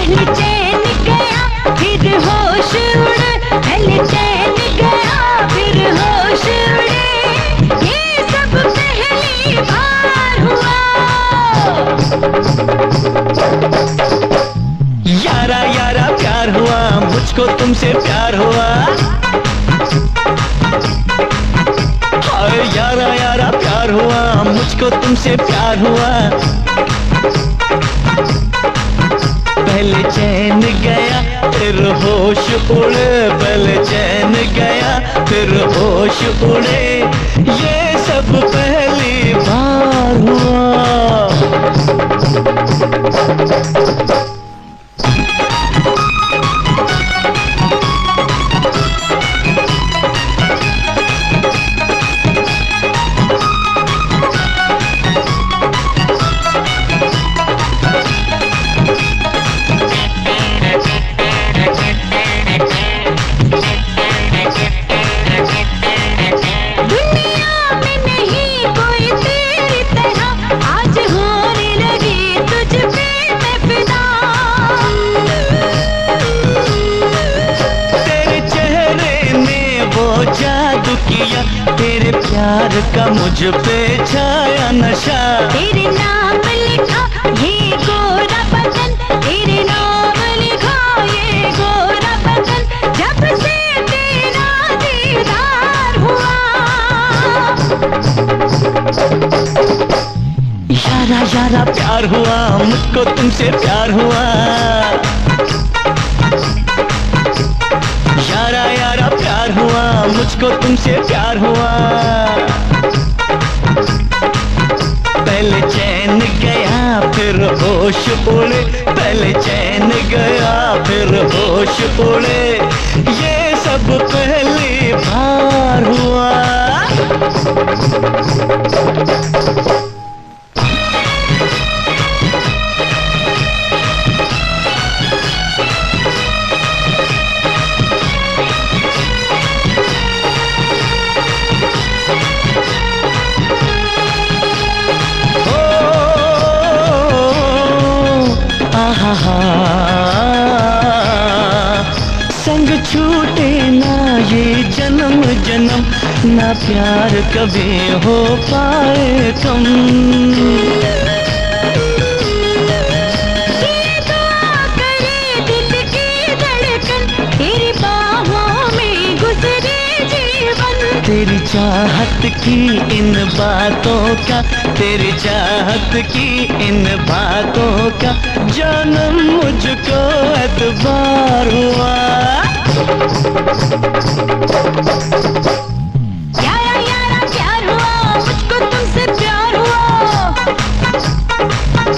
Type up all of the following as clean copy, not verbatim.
पहले चैन गया फिर होश उड़े, पहले चैन गया फिर होश उड़े, ये सब पहली बार हुआ। यारा यारा प्यार हुआ, मुझको तुमसे प्यार हुआ। हाय यारा यारा प्यार हुआ, मुझको तुमसे प्यार हुआ। पहले चैन गया फिर होश उड़े, पहले चैन गया फिर होश उड़े, ये सब पहली बार हुआ। तेरे प्यार का मुझ पे छाया नशा, तेरे नाम लिखा ये गोरा बदन, तेरे नाम लिखा ये गोरा बदन, जब से तेरा दीदार हुआ। यारा यारा प्यार हुआ, मुझको तुमसे प्यार हुआ। यारा यारा प्यार हुआ, मुझको तुमसे प्यार हुआ। पहले चैन गया फिर होश उड़े, पहले चैन गया फिर होश उड़े, ये सब पहली बार हुआ। संग छूटे ना ये जन्म जन्म, ना प्यार कभी हो पाए कम। ये दुआ करे दिल की धड़कन, तेरी बाहों में गुजरे जीवन। तेरी चाहत की इन बातों का, तेरी चाहत की इन बातों का जन्म मुझको एतबार हुआ। यारा यारा प्यार हुआ, मुझको तुमसे प्यार हुआ।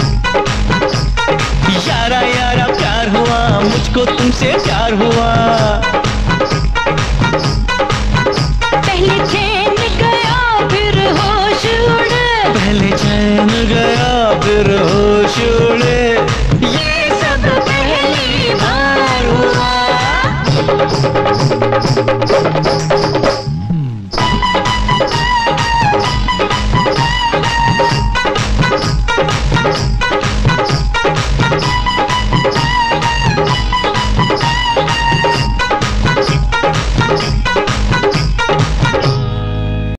यारा यारा प्यार हुआ, मुझको तुमसे प्यार हुआ।